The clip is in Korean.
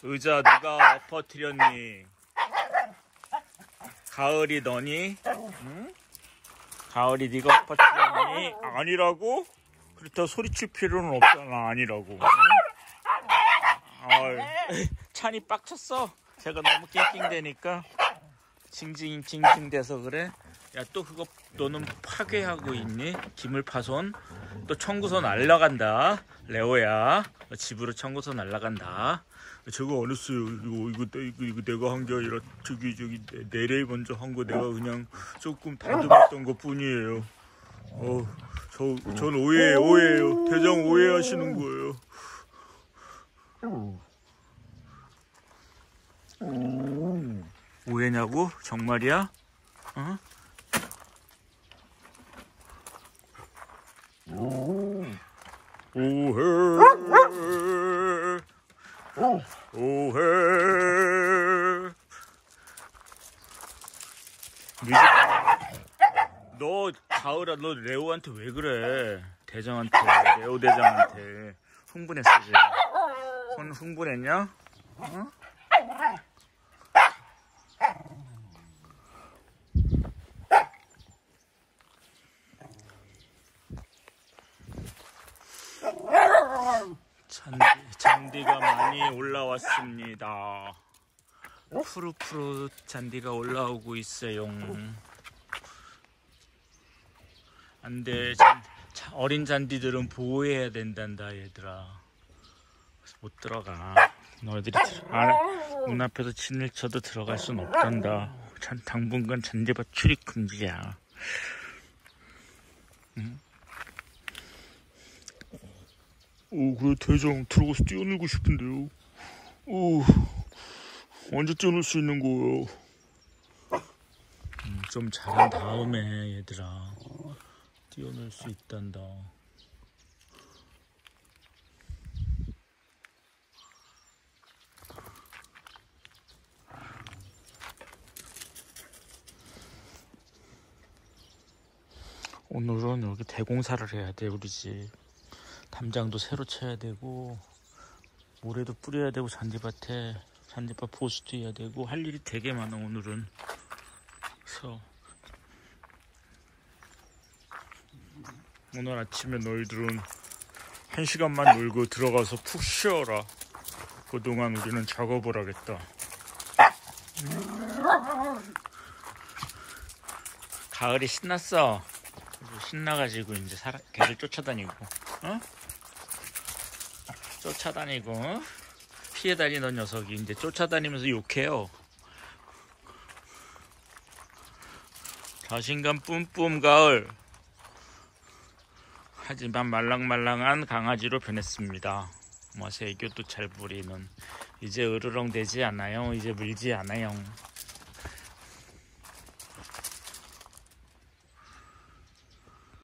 의자 누가 엎어뜨렸니? 가을이 너니? 응? 가을이 네가 엎어뜨렸니? 아니라고? 그렇다고 소리칠 필요는 없잖아. 아니라고. 응? 찬이 빡쳤어. 제가 너무 낑낑대니까 징징 돼서 그래. 야, 또 그거 너는 파괴하고 있니? 기물 파손. 또 청구서 날라간다. 레오야, 집으로 청구서 날라간다. 저거 안 했어요. 이거 내가 한 게 아니라 저기 내래 먼저 한 거 내가 그냥 조금 다듬었던 것 뿐이에요. 전 오해예요. 대장 오해하시는 거예요. 오해냐고? 정말이야? 어? 오해. 너 가을아, 너 레오한테 왜 그래? 대장한테, 레오 대장한테 흥분했어 지금. 흥분했냐? 어? 잔디가 많이 올라왔습니다. 푸르푸르 잔디가 올라오고 있어요. 안돼, 어린 잔디들은 보호해야 된단다 얘들아. 못 들어가. 너희들이 문 앞에서 진을 쳐도 들어갈 순 없단다. 당분간 잔디밭 출입 금지야. 응? 그래, 대장 들어가서 뛰어놀고 싶은데요. 언제 뛰어놀 수 있는 거예요? 좀 잘한 다음에 얘들아 뛰어놀 수 있단다. 오늘은 여기 대공사를 해야 돼. 우리 집 담장도 새로 쳐야 되고 모래도 뿌려야 되고 잔디밭 보수도 해야 되고 할 일이 되게 많아 오늘은. 그래서 오늘 아침에 너희들은 1시간만 놀고 들어가서 푹 쉬어라. 그동안 우리는 작업을 하겠다. 가을이 신났어. 신나가지고 이제 개를 쫓아다니고, 쫓아다니고, 피해 다니던 녀석이 이제 쫓아다니면서 욕해요. 자신감 뿜뿜 가을. 하지만 말랑말랑한 강아지로 변했습니다. 애교도 잘 부리는. 이제 으르렁대지 않아요. 이제 물지 않아요.